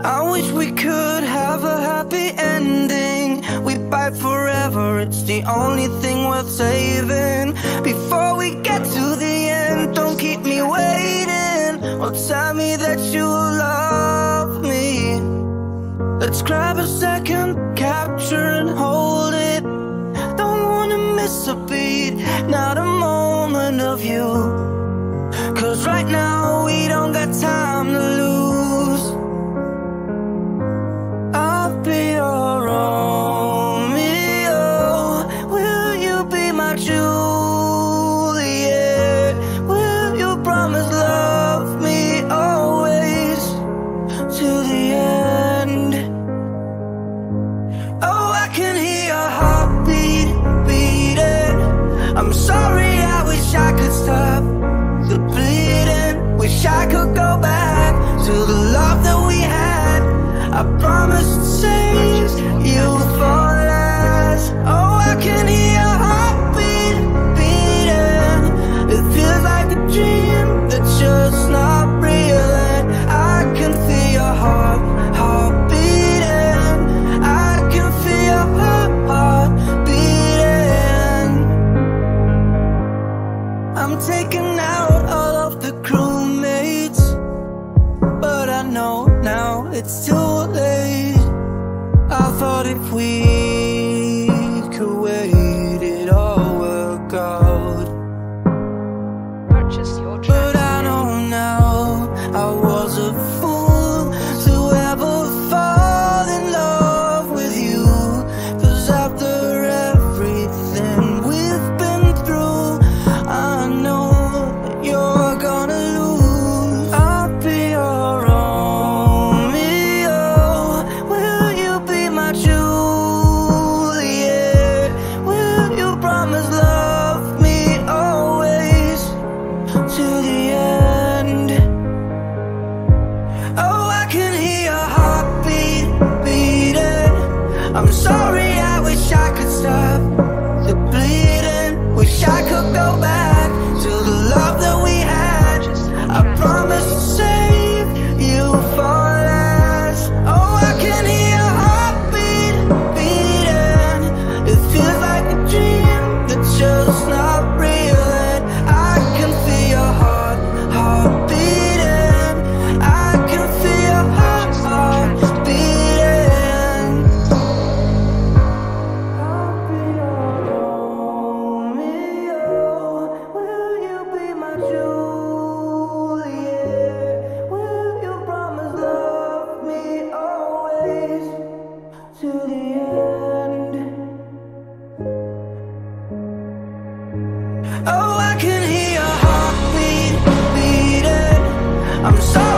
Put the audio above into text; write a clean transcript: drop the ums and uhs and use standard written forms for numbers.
I wish we could have a happy ending. We fight forever, it's the only thing worth saving. Before we get to the end, don't keep me waiting. Or tell me that you love me. Let's grab a second, capture and hold it. Don't wanna miss a beat, not a moment of you. Cause right now we don't got time to lose. I'll be your Romeo. Will you be my Juliet? Will you promise love me always to the end? Oh, I can hear your heartbeat beating. I'm sorry, I wish I could stop the bleeding. Wish I could go back to the love that we had. I promise to save you for last. Oh, I can hear your heartbeat beating. It feels like a dream that's just not real. And I can feel your heart beating. I can feel your heart beating. I'm taking out all of the crewmates, but I know now it's too late. I thought if we could wait, it'd all work out. Purchase your tracks. But I know now I was a fool to ever fall in love with you. Cause after everything we've been through, I know that you're gonna lose. I'll be your Romeo. Will you be my Juliet? Will you promise love me always to the end? Oh, I can hear your heartbeat beating. I'm sorry, I wish I could stop the bleeding. Wish I could go back to the love that we had. I promise to save you for last. Oh, I can hear your heartbeat beating. It feels like a dream that's just not real. And I can feel your heart beating. I can feel your heart beating. I'll be your Romeo. Will you be my Juliet? Will you promise love me always to the end? Oh, I can hear your heartbeat beating. I'm sorry.